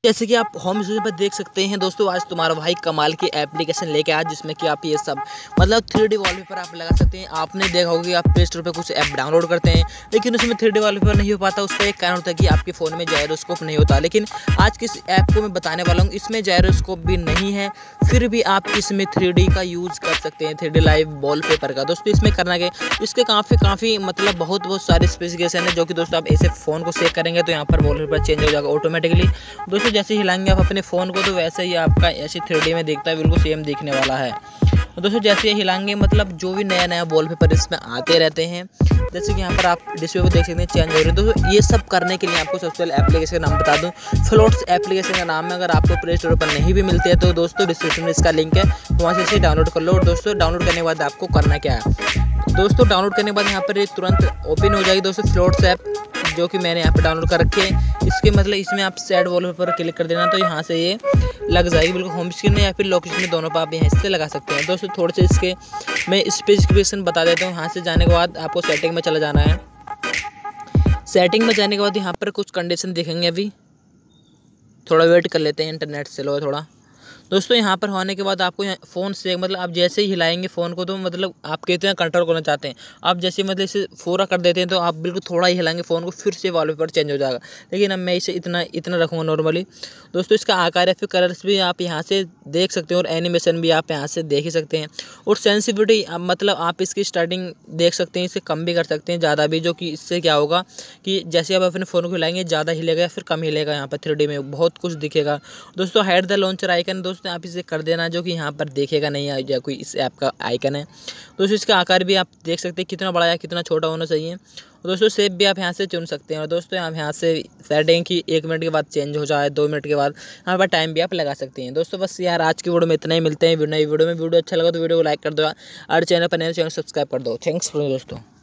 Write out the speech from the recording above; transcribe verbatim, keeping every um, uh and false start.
जैसे कि आप होम स्क्रीन पर देख सकते हैं दोस्तों, आज तुम्हारा भाई कमाल की एप्लीकेशन लेके आया जिसमें कि आप ये सब मतलब थ्री डी वॉलपेपर आप लगा सकते हैं। आपने देखा होगा कि आप प्ले स्टोर पर कुछ ऐप डाउनलोड करते हैं लेकिन उसमें थ्री डी वॉलपेपर नहीं हो पाता। उसका एक कारण होता है कि आपके फ़ोन में जायरोस्कोप नहीं होता। लेकिन आज किस ऐप को मैं बताने वाला हूँ, इसमें जायरोस्कोप भी नहीं है, फिर भी आप इसमें थ्री डी का यूज़ कर सकते हैं, थ्री डी लाइव वॉलपेपर का। दोस्तों इसमें करना क्या, इसके काफ़ी काफ़ी मतलब बहुत बहुत सारे स्पेसिफिकेशन है जो कि दोस्तों आप ऐसे फ़ोन को सेव करेंगे तो यहाँ पर वॉलपेपर चेंज हो जाएगा ऑटोमेटिकली। दोस्तों जैसे हिलाएंगे आप अपने फ़ोन को तो वैसे ही आपका ऐसे थ्री डी में दिखता है, बिल्कुल सेम दिखने वाला है। दोस्तों जैसे हिलाएंगे मतलब जो भी नया नया वॉलपेपर इसमें आते रहते हैं, जैसे कि यहाँ पर आप डिस्प्ले को देख सकते हैं चेंज हो रही है। दोस्तों ये सब करने के लिए आपको सबसे पहले एप्लीकेशन का नाम बता दूँ, फ्लोट्स एप्लीकेशन का नाम है। अगर आपको प्ले स्टोर पर नहीं भी मिलती है तो दोस्तों डिस्क्रिप्शन में इसका लिंक है, वहाँ से इसे डाउनलोड कर लो। और दोस्तों डाउनलोड करने के बाद आपको करना क्या है, दोस्तों डाउनलोड करने के बाद यहाँ पर ये तुरंत ओपन हो जाएगी दोस्तों फ्लोट्स ऐप, जो कि मैंने यहाँ पे डाउनलोड कर रखे हैं। इसके मतलब इसमें आप सेट वॉलपेपर क्लिक कर देना तो यहाँ से ये लग जाएगी बिल्कुल होम स्क्रीन में या फिर लोकेशन में, दोनों पर आप यहाँ से लगा सकते हैं। दोस्तों थोड़े से इसके मैं स्पेसिफिकेशन बता देता हूँ। यहाँ से जाने के बाद आपको सेटिंग में चला जाना है। सेटिंग में जाने के बाद यहाँ पर कुछ कंडीशन दिखेंगे, अभी थोड़ा वेट कर लेते हैं, इंटरनेट स्लो है थोड़ा। दोस्तों यहाँ पर होने के बाद आपको फ़ोन से मतलब आप जैसे ही हिलाएंगे फ़ोन को तो मतलब आप कितना कंट्रोल करना चाहते हैं, आप जैसे मतलब इसे पूरा कर देते हैं तो आप बिल्कुल थोड़ा ही हिलाएंगे फ़ोन को फिर से वॉलपेपर चेंज हो जाएगा। लेकिन अब मैं इसे इतना इतना रखूँगा नॉर्मली। दोस्तों इसका आकार या फिर कलर्स भी आप यहाँ से देख सकते हैं और एनिमेशन भी आप यहाँ से देख ही सकते हैं। और सेंसिटिविटी मतलब आप इसकी स्टार्टिंग देख सकते हैं, इसे कम भी कर सकते हैं, ज़्यादा भी, जो कि इससे क्या होगा कि जैसे आप अपने फ़ोन को हिलाएंगे ज़्यादा हिलेगा या फिर कम हिलेगा, यहाँ पर थ्री डी में बहुत कुछ दिखेगा। दोस्तों हाइड द लॉन्चर आइकन दोस्तों आप इसे कर देना, जो कि यहाँ पर देखेगा नहीं या कोई इस ऐप का आइकन है। दोस्तों इसका आकार भी आप देख सकते हैं कितना बड़ा या कितना छोटा होना चाहिए। और दोस्तों शेप भी आप यहाँ से चुन सकते हैं। और दोस्तों आप यहाँ से सेटिंग की एक मिनट के बाद चेंज हो जाए, दो मिनट के बाद यहाँ पर टाइम भी आप लगा सकते हैं। दोस्तों बस यार आज की वीडियो में इतना ही, मिलते हैं नई वीडियो में। वीडियो अच्छा लगा तो वीडियो को लाइक कर दो और चैनल पर नए चैनल सब्सक्राइब कर दो। थैंक्स फॉर दोस्तों।